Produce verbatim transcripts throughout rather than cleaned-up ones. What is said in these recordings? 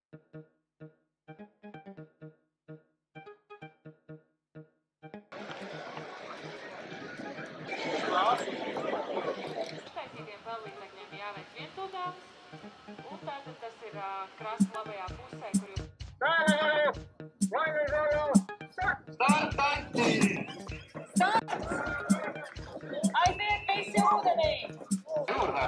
Uztaisītiem pelnīdzekļiem jāveic vientūdāms, un tātad tas ir krasta labajā pusē, kur jūs... Startanti! Start! Aiziet visi ūdenī! Juurde!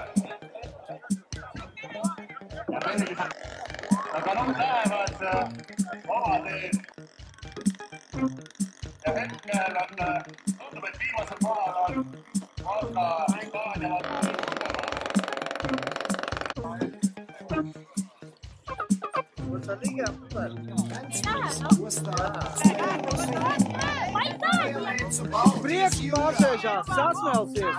Ja venised, aga nüüd lähevad vavateed. Ja hetkel on, tundub, et viimasel kohal on Valga Taaniavad Priekš pārsēžās, sasmelsies!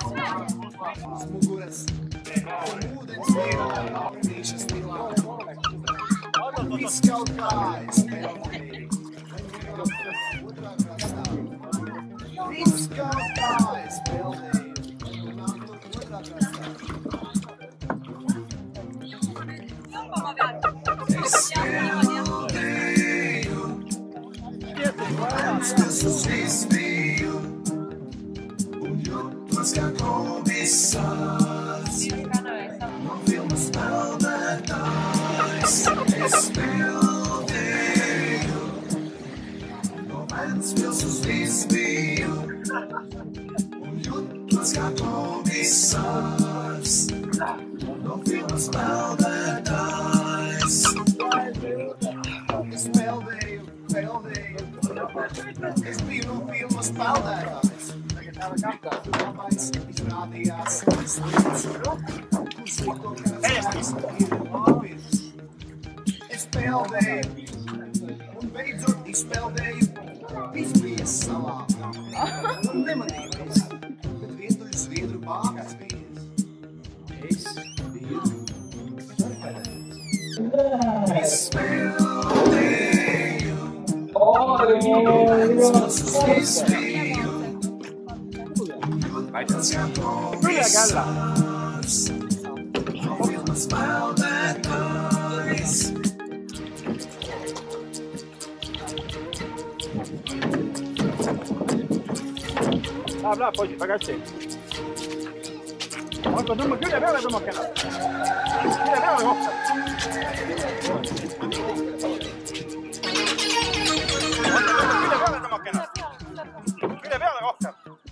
Tas kā komisārs, no filmas peldētājs, es pildīju, no Ventspils uz Visbiju, un jutos kā komisārs, no filmas peldētājs. Es peldēju, peldēju, es biju no filmas peldētājs. Izrādījās, es es peldēju, un beidzot izpeldēju, viss bija salā. Un nemanījies, bet vientuļu sviedru bākas bijis. Es biju es peldēju, Ventspils uz Visbiju. Tas kā komisārs, no filmas peldētājs. Lähab, läheb, poisid, väga hästi. Aga tõmba külje peale, tõmmake ennast. Külje peale kohta. Külje peale tõmmake ennast. Külje peale kohta.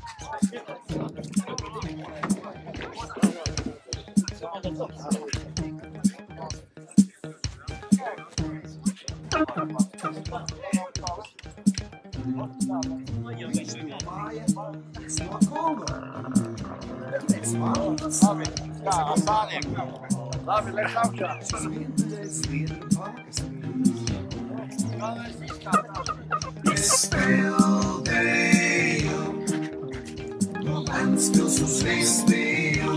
Labi, liek augšā. Es peldēju, no Ventspils uz Visbiju,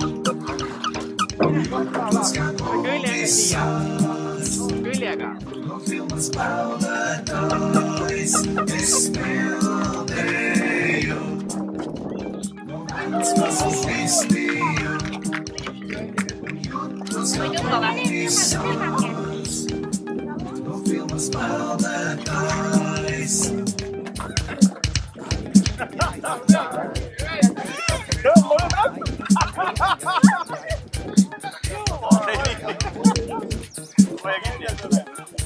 tas kā komisārs, no filmas peldētājs. Es peldēju, no Ventspils uz Visbiju, tas kā komisārs, no filmas peldētājs. Vajag izdiet.